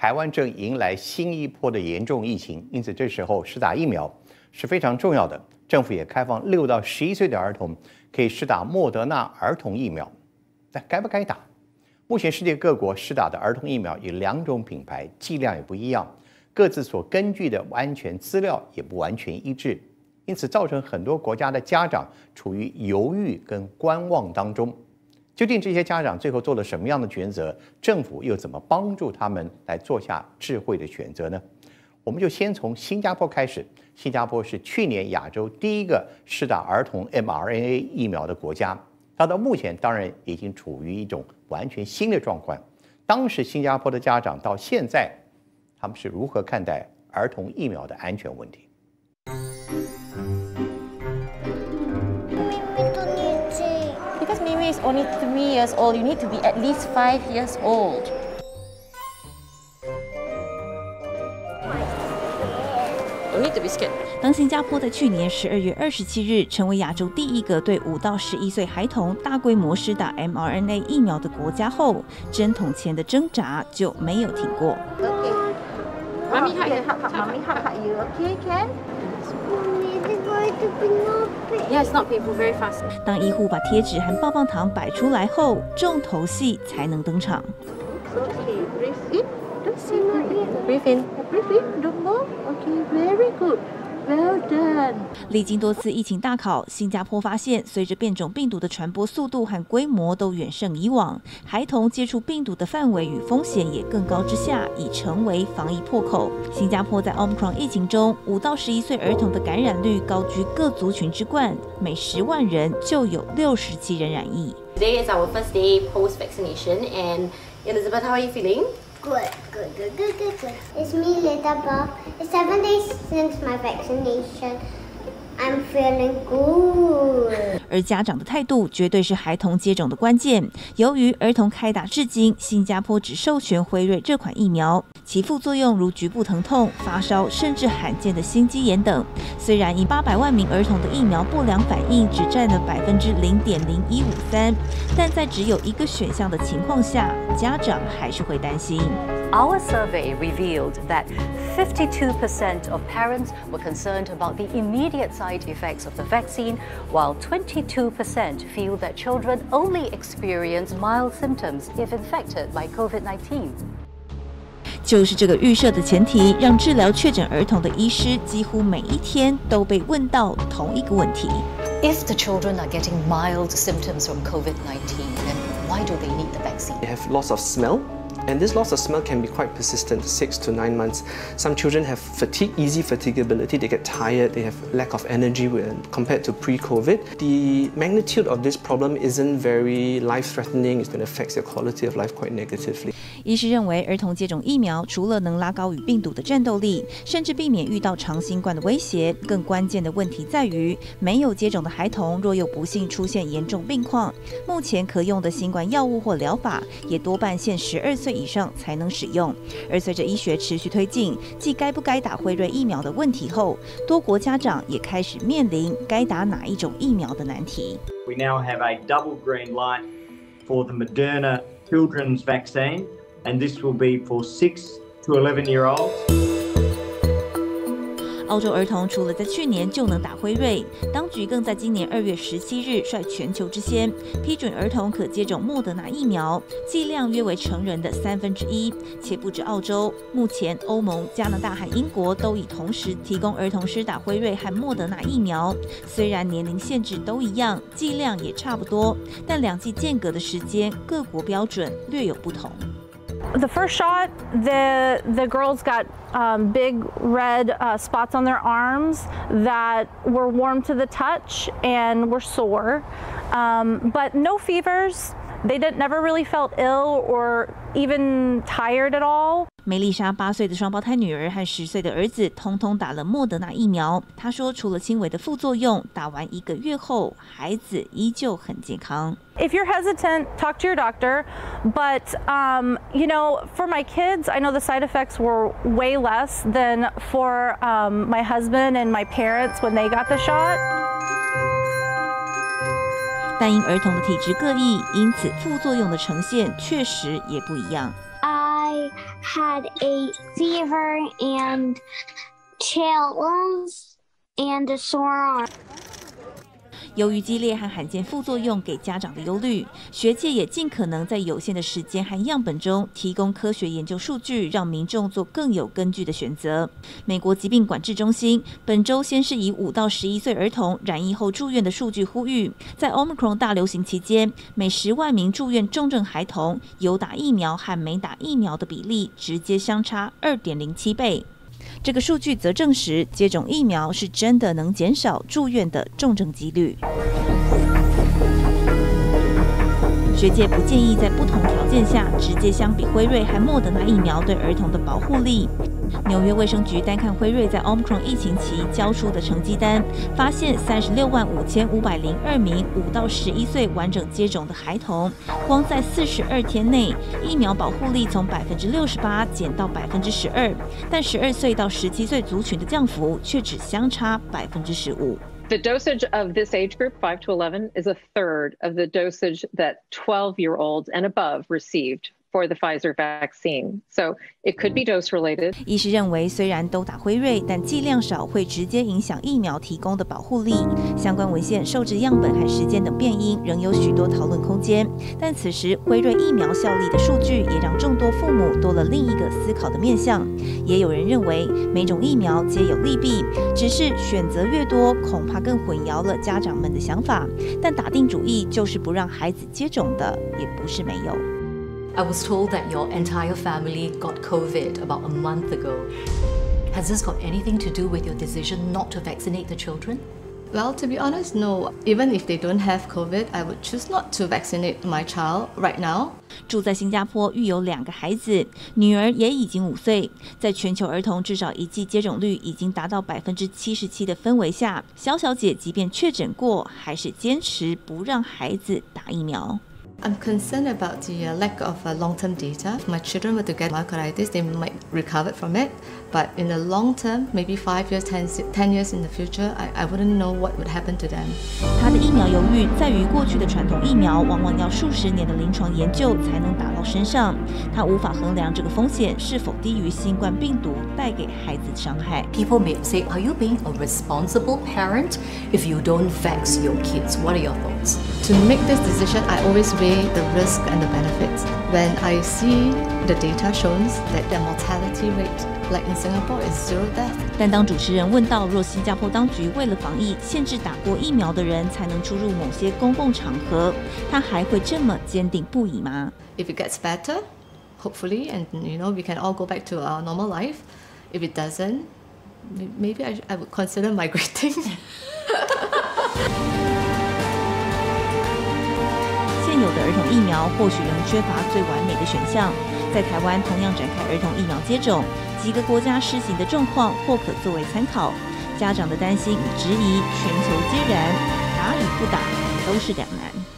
台湾正迎来新一波的严重疫情，因此这时候施打疫苗是非常重要的。政府也开放6到11岁的儿童可以施打莫德纳儿童疫苗，但该不该打？目前世界各国施打的儿童疫苗有2种品牌，剂量也不一样，各自所根据的安全资料也不完全一致，因此造成很多国家的家长处于犹豫跟观望当中。究竟这些家长最后做了什么样的抉择？政府又怎么帮助他们来做下智慧的选择呢？我们就先从新加坡开始。新加坡是去年亚洲第一个施打儿童 mRNA 疫苗的国家，它到目前当然已经处于一种完全新的状况。当时新加坡的家长到现在，他们是如何看待儿童疫苗的安全问题 ？Because Mimi is only 3 years old, you need to be at least 5 years old. You need to be scared. 当新加坡在去年12月27日成为亚洲第一个对5到11岁孩童大规模施打 mRNA 疫苗的国家后，针筒前的挣扎就没有停过。 Okay. Mommy hug you. Okay, Ken? Yeah, it's not painful. Very fast. 当医护把贴纸和棒棒糖摆出来后，重头戏才能登场。 Okay, breathe in. Breathe in. Breathe in. Don't move. Okay, very good. Well done. 历经多次疫情大考，新加坡发现，随着变种病毒的传播速度和规模都远胜以往，孩童接触病毒的范围与风险也更高之下，已成为防疫破口。新加坡在 Omicron 疫情中，5到11岁儿童的感染率高居各族群之冠，每10万人就有67人染疫。 Today is our first day post-vaccination, and Elizabeth, how are you feeling? Good. It's me, Little Bob. It's 7 days since my vaccination. I'm feeling good. 而家长的态度绝对是孩童接种的关键。由于儿童开打至今，新加坡只授权辉瑞这款疫苗，其副作用如局部疼痛、发烧，甚至罕见的心肌炎等。虽然以800万名儿童的疫苗不良反应只占了0.0153%，但在只有一个选项的情况下，家长还是会担心。 Our survey revealed that 52% of parents were concerned about the immediate side effects of the vaccine, while 22% feel that children only experience mild symptoms if infected by COVID-19. 就是这个预设的前提，让治疗确诊儿童的医师几乎每一天都被问到同一个问题。 If the children are getting mild symptoms from COVID-19, then why do they need the vaccine? They have loss of smell. And this loss of smell can be quite persistent, 6 to 9 months. Some children have fatigue, easy fatigability. They get tired. They have lack of energy compared to pre-COVID. The magnitude of this problem isn't very life-threatening. It's going to affect their quality of life quite negatively. 医师认为，儿童接种疫苗除了能拉高与病毒的战斗力，甚至避免遇到长新冠的威胁，更关键的问题在于，没有接种的孩童若有不幸出现严重病况，目前可用的新冠药物或疗法也多半限12岁以上才能使用。而随着医学持续推进，继该不该打辉瑞疫苗的问题后，多国家长也开始面临该打哪一种疫苗的难题。 We now have a double green light for the Moderna children's vaccine, and this will be for 6 to 11-year-olds. 澳洲儿童除了在去年就能打辉瑞，当局更在今年2月17日率全球之先批准儿童可接种莫德纳疫苗，剂量约为成人的1/3。且不止澳洲，目前欧盟、加拿大和英国都已同时提供儿童施打辉瑞和莫德纳疫苗。虽然年龄限制都一样，剂量也差不多，但2剂间隔的时间，各国标准略有不同。 The first shot, the girls got big red spots on their arms that were warm to the touch and were sore, but no fevers. They never really felt ill or even tired at all. 梅丽莎8岁的双胞胎女儿和10岁的儿子通通打了莫德纳疫苗。她说，除了轻微的副作用，打完1个月后，孩子依旧很健康。 If you're hesitant, talk to your doctor. But you know, for my kids, I know the side effects were way less than for my husband and my parents when they got the shot. 但因儿童的体质各异，因此副作用的呈现确实也不一样。 I had a fever and chills and a sore arm. 由于激烈和罕见副作用给家长的忧虑，学界也尽可能在有限的时间和样本中提供科学研究数据，让民众做更有根据的选择。美国疾病管制中心本周先是以5到11岁儿童染疫后住院的数据呼吁，在 Omicron 大流行期间，每10万名住院重症孩童有打疫苗和没打疫苗的比例直接相差 2.07 倍。这个数据则证实，接种疫苗是真的能减少住院的重症几率。学界不建议在不同条件下直接相比辉瑞和莫德纳疫苗对儿童的保护力。纽约卫生局单看辉瑞在 Omicron 疫情期交出的成绩单，发现365502名5到11岁完整接种的孩童，光在42天内，疫苗保护力从68%减到12%，但12岁到17岁族群的降幅却只相差15%。 The dosage of this age group, 5 to 11, is a third of the dosage that 12-year-olds and above received for the Pfizer vaccine. So it could be dose related. 医师认为，虽然都打辉瑞，但剂量少会直接影响疫苗提供的保护力。相关文献、受制样本和时间等变因仍有许多讨论空间。但此时，辉瑞疫苗效力的数据也让众多父母多了另一个思考的面向。也有人认为，每种疫苗皆有利弊，只是选择越多，恐怕更混淆了家长们的想法。但打定主意就是不让孩子接种的，也不是没有。 I was told that your entire family got COVID about a month ago. Has this got anything to do with your decision not to vaccinate the children? Well, to be honest, no. Even if they don't have COVID, I would choose not to vaccinate my child right now. 住在新加坡育有2个孩子，女儿也已经5岁。在全球儿童至少1剂接种率已经达到77%的氛围下，萧小姐即便确诊过，还是坚持不让孩子打疫苗。 I'm concerned about the lack of long-term data. If my children were to get myocarditis, they might recover from it. But in the long term, maybe 5 years, 10 years in the future, I wouldn't know what would happen to them. 他的疫苗犹豫在于过去的传统疫苗往往要数十年的临床研究才能打到身上，他无法衡量这个风险是否低于新冠病毒带给孩子的伤害。 People may say, are you being a responsible parent if you don't vax your kids? What are your thoughts? To make this decision, I always weigh the risk and the benefits. When I see the data shows that the mortality rate, like in Singapore, is 0 death. 但当主持人问到，若新加坡当局为了防疫限制打过疫苗的人才能出入某些公共场合，他还会这么坚定不移吗？ If it gets better, hopefully, and we can all go back to our normal life. If it doesn't, maybe I would consider migrating. 现有的儿童疫苗或许仍缺乏最完美的选项，在台湾同样展开儿童疫苗接种，几个国家施行的状况或可作为参考。家长的担心与质疑，全球皆然，打与不打都是两难。